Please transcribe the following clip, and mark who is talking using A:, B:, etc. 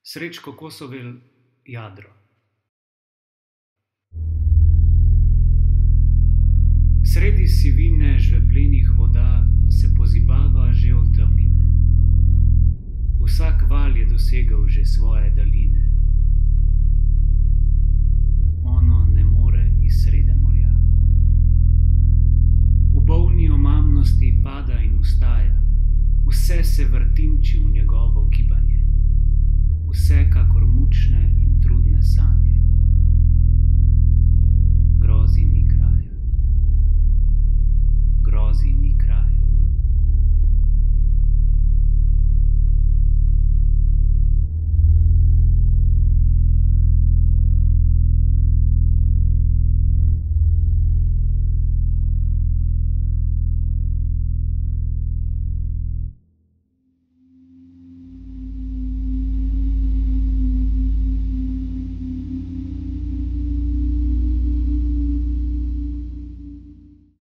A: Srečko Kosovel, Jadro. Sredi sivine žveplenih voda se pozibava že od tamnine. Vsak val je dosegel že svoje daline.